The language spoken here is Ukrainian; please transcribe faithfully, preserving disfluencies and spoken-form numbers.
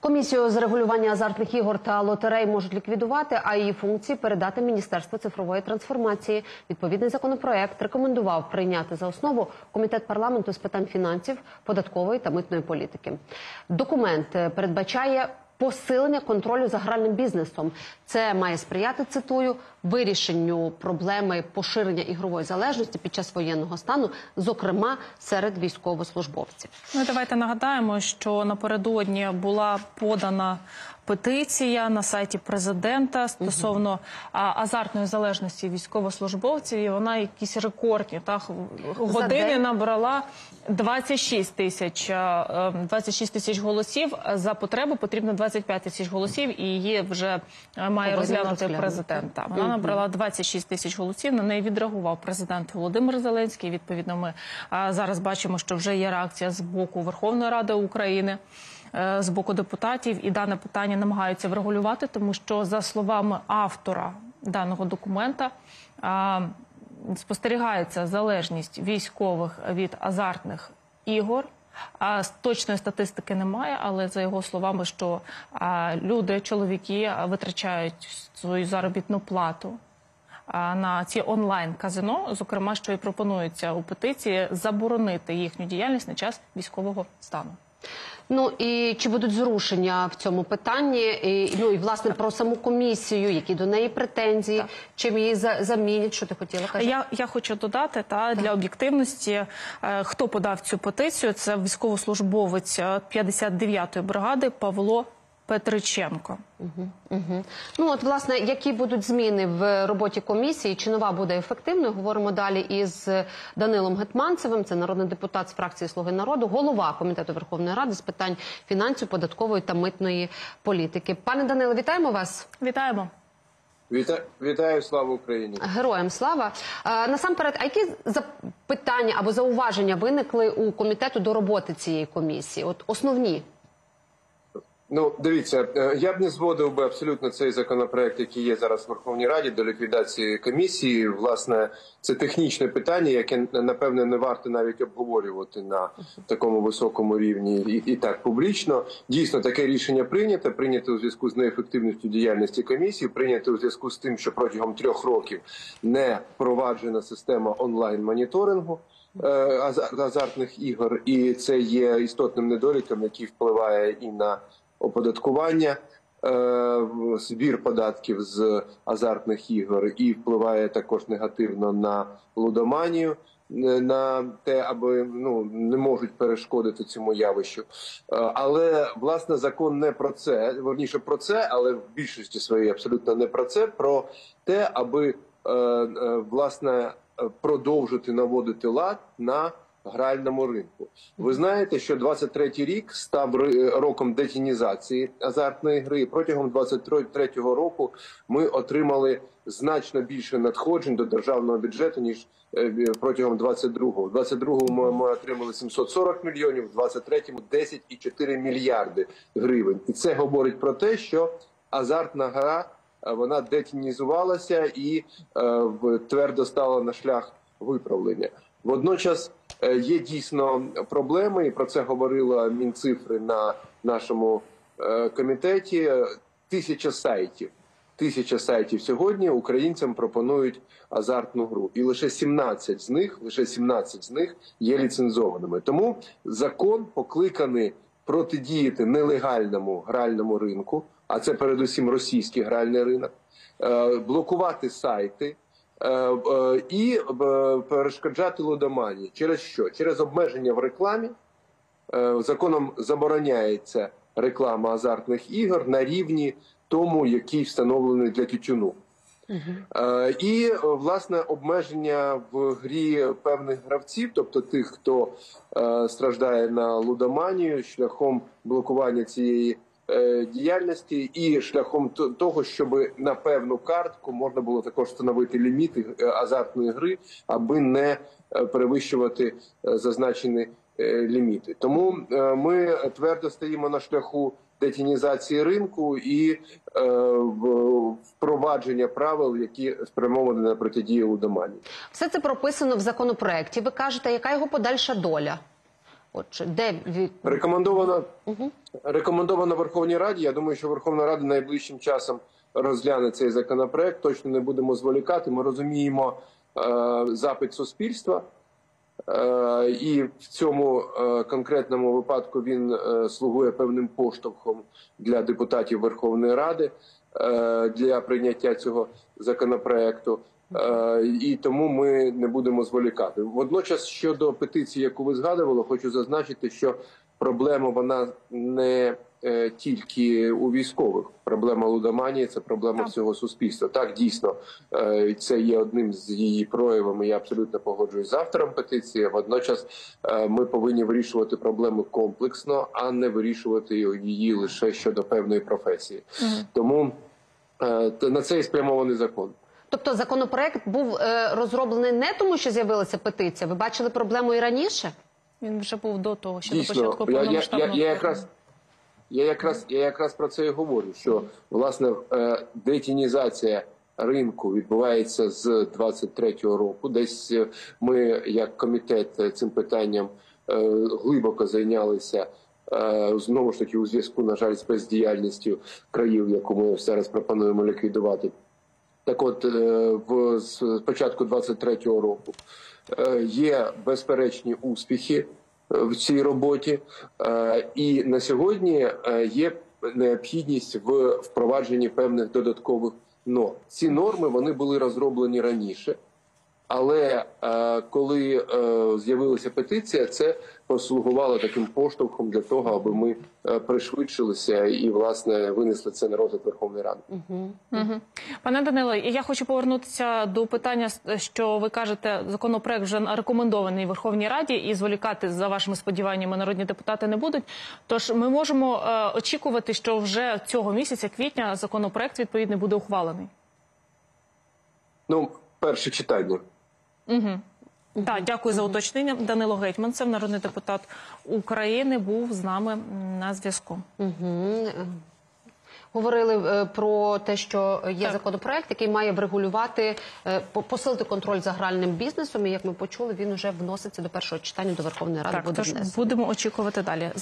Комісію з регулювання азартних ігор та лотерей можуть ліквідувати, а її функції передати Міністерству цифрової трансформації. Відповідний законопроект рекомендував прийняти за основу Комітет парламенту з питань фінансів, податкової та митної політики. Документ передбачає посилення контролю за гральним бізнесом. Це має сприяти, цитую, вирішенню проблеми поширення ігрової залежності під час воєнного стану, зокрема серед військовослужбовців. Ну, давайте нагадаємо, що напередодні була подана петиція на сайті президента стосовно угу. азартної залежності військовослужбовців, і вона якісь рекордні так, години набрала двадцять шість тисяч голосів. За потребу потрібно двадцять п'ять тисяч голосів, і її вже має розглянути президент. Вона набрала двадцять шість тисяч голосів, на неї відреагував президент Володимир Зеленський. Відповідно, ми зараз бачимо, що вже є реакція з боку Верховної Ради України, з боку депутатів, і дане питання намагаються врегулювати, тому що, за словами автора даного документа, спостерігається залежність військових від азартних ігор. А точної статистики немає, але за його словами, що люди, чоловіки витрачають свою заробітну плату на ці онлайн-казино, зокрема, що і пропонується у петиції, заборонити їхню діяльність на час військового стану. Ну і чи будуть зрушення в цьому питанні? І, ну і власне про саму комісію, які до неї претензії, так. чим її замінять? Що ти хотіла казати? Я, я хочу додати, та, для об'єктивності, е, хто подав цю петицію, це військовослужбовець п'ятдесят дев'ятої бригади Павло Петриченко. Угу, угу. Ну от, власне, які будуть зміни в роботі комісії, чи нова буде ефективною, говоримо далі із Данилом Гетманцевим, це народний депутат з фракції «Слуги народу», голова Комітету Верховної Ради з питань фінансів, податкової та митної політики. Пане Данило, вітаємо вас. Вітаємо. Вітаю, вітаю, слава Україні. Героям слава. А, насамперед, а які запитання або зауваження виникли у комітету до роботи цієї комісії? От основні. Ну, дивіться, я б не зводив би абсолютно цей законопроект, який є зараз в Верховній Раді, до ліквідації комісії. Власне, це технічне питання, яке, напевне, не варто навіть обговорювати на такому високому рівні і, і так публічно. Дійсно, таке рішення прийнято. Прийнято у зв'язку з неефективністю діяльності комісії, прийнято у зв'язку з тим, що протягом трьох років не впроваджена система онлайн-моніторингу азартних ігор, і це є істотним недоліком, який впливає і на оподаткування, збір податків з азартних ігор, і впливає також негативно на лудоманію, на те, аби ну не можуть перешкодити цьому явищу. Але власне закон не про це, верніше про це, але в більшості своїй абсолютно не про це, про те, аби власне продовжити наводити лад на гральному ринку. Ви знаєте, що двадцять третій рік став роком детінізації азартної гри. Протягом двадцять третього року ми отримали значно більше надходжень до державного бюджету, ніж протягом двадцять другого. В двадцять другому ми отримали сімсот сорок мільйонів, в двадцять третьому – десять цілих чотири мільярди гривень. І це говорить про те, що азартна гра, вона детінізувалася і е, твердо стала на шлях виправлення. Водночас є дійсно проблеми, і про це говорила Мінцифри на нашому е, комітеті. Тисяча сайтів. Тисяча сайтів сьогодні українцям пропонують азартну гру. І лише сімнадцять з них, лише сімнадцять з них є ліцензованими. Тому закон покликаний протидіяти нелегальному гральному ринку, а це передусім російський гральний ринок, е, блокувати сайти, і перешкоджати лудоманії. Через що? Через обмеження в рекламі. Законом забороняється реклама азартних ігор на рівні тому, який встановлений для тютюну. Uh-huh. І, власне, обмеження в грі певних гравців, тобто тих, хто страждає на лудоманію, шляхом блокування цієї діяльності і шляхом того, щоб на певну картку можна було також встановити ліміти азартної гри, аби не перевищувати зазначені ліміти. Тому ми твердо стоїмо на шляху детінізації ринку і впровадження правил, які спрямовані на протидію лудоманії. Все це прописано в законопроекті. Ви кажете, яка його подальша доля? Отже, де від... Рекомендовано, рекомендовано Верховній Раді. Я думаю, що Верховна Рада найближчим часом розгляне цей законопроект. Точно не будемо зволікати. Ми розуміємо е, запит суспільства. Е, і в цьому е, конкретному випадку він е, слугує певним поштовхом для депутатів Верховної Ради е, для прийняття цього законопроекту. Е, і тому ми не будемо зволікати. Водночас, щодо петиції, яку ви згадували, хочу зазначити, що проблема вона не е, тільки у військових. Проблема лудоманії – це проблема Так. всього суспільства. Так, дійсно, е, це є одним з її проявами. Я абсолютно погоджуюсь з автором петиції. Водночас е, ми повинні вирішувати проблему комплексно, а не вирішувати її лише щодо певної професії. Угу. Тому е, на це і спрямований закон. Тобто законопроект був е, розроблений не тому, що з'явилася петиція. Ви бачили проблему і раніше? Він вже був до того, ще Дійсно, до початку я, я, повномасштабного я, я якраз я якраз я якраз про це і говорю. Що власне е, детінізація ринку відбувається з двадцять третього року. Десь е, ми, як комітет, е, цим питанням е, глибоко зайнялися. Е, знову ж таки, у зв'язку, на жаль, з бездіяльністю країв, яку ми зараз пропонуємо ліквідувати. Так от, в, з початку двадцять третього року є безперечні успіхи в цій роботі, і на сьогодні є необхідність в впровадженні певних додаткових норм. Ці норми вони були розроблені раніше, але коли з'явилася петиція, це послугувало таким поштовхом для того, аби ми пришвидшилися і, власне, винесли це на розгляд Верховної Ради. Угу. Угу. Пане Данило, я хочу повернутися до питання, що ви кажете, законопроект вже рекомендований Верховній Раді і зволікати, за вашими сподіваннями, народні депутати не будуть. Тож ми можемо е, очікувати, що вже цього місяця, квітня, законопроект відповідний буде ухвалений? Ну, перше читання. Угу. Так, дякую за уточнення. Данило Гетьманцев, народний депутат України, був з нами на зв'язку. Угу. Говорили про те, що є так. законопроект, який має врегулювати, посилити контроль за гральним бізнесом. І, як ми почули, він вже вноситься до першого читання до Верховної Ради. Так, буде тож внесений. Будемо очікувати далі.